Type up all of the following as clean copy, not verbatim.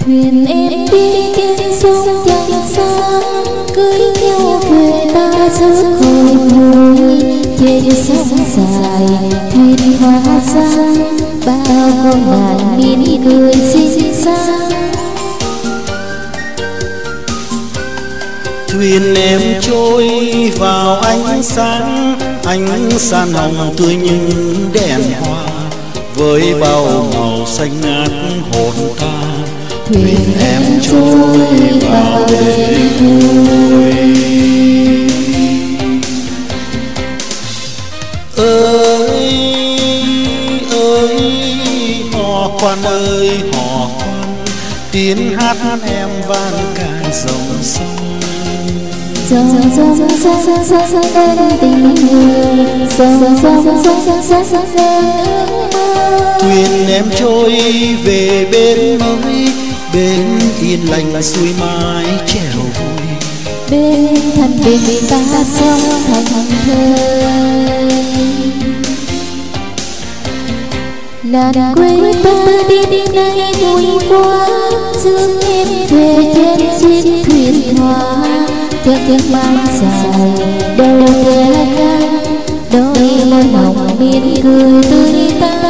Thuyền em đi trên sông trăng sáng, cưới nhau về ta rước hồi vui. Trên sông dài thuyền hoa sang, bao con ngàn mỉm cười xinh xắn. Thuyền em trôi vào ánh sáng hồng tươi như đèn hoa, với bao màu xanh ngát hồn ta. Thuyền em trôi vào đêm vui. Ơi ơi hò khoan ơi hò khoan, tiếng hát em vang cả dòng sông. Dòng lên tình người, dòng lên ước mơ. Thuyền em trôi về bên mới, bên yên lành xuôi mái chèo vui. Bên thân bình ta sống thành thơ, làng quê ta đi nay vui quá. Rước em về trên chiếc thuyền hoa, tiếng mang dài đầu ghé ngang, đôi môi hồng mỉm cười tươi tắn.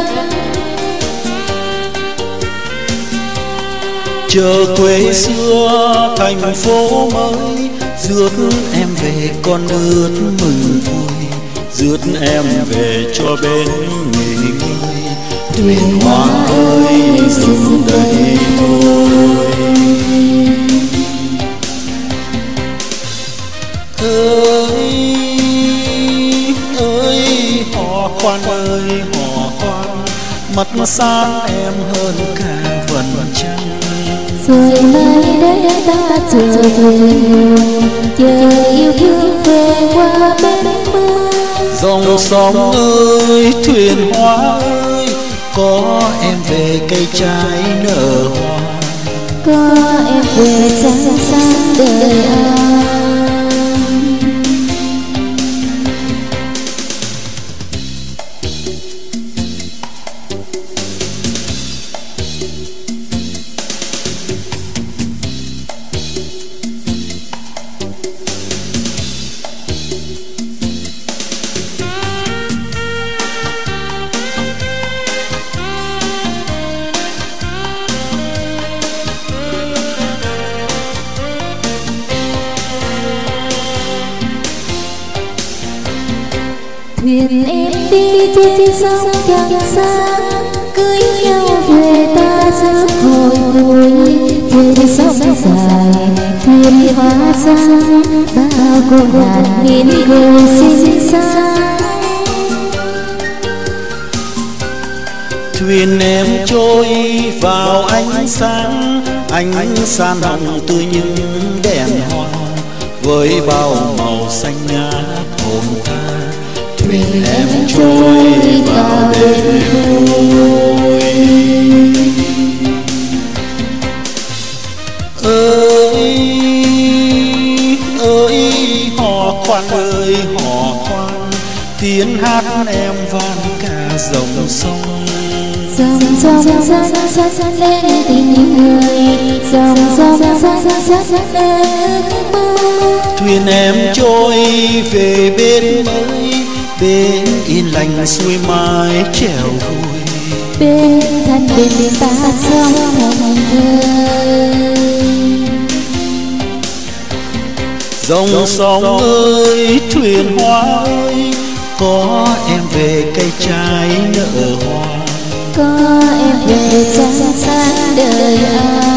Chờ quê xưa thành phố mới, rước em về con ướt mừng vui, rước em về cho bên nghỉ ngơi. Thuyền hoa ơi dừng đây thôi. Ơi ơi hò khoan ơi hò khoan, mắt sáng em hơn cả vầng trăng. Rồi mai đây ta trở về, chờ yêu thương về qua bên mưa. Dòng sông ơi thuyền hoa ơi, có em về cây trái nở hoa, có em về trăng sáng đời an. Thuyền em đi trên sông trăng sáng, cưới nhau về ta rước hồi vui. Trên sông dài thuyền hoa sang, bao cô ngàn mỉm cười xinh xắn. Thuyền em trôi vào ánh sáng hồng tươi như đèn hoa, với bao màu xanh ngát hồn ta. Thuyền em trôi vào đêm vui. Ơi ơi hò khoan ơi hò khoan, tiếng hát em vang cả dòng sông. Dòng lên tình người, dòng lên ước mơ. Thuyền em trôi về bên mới, bên yên lành xuôi mái chèo vui. Bên thân bình ta sống thành thơ, dòng sông ơi thuyền hoa ơi, có em về cây trái nở hoa, có em về trăng sáng đời an.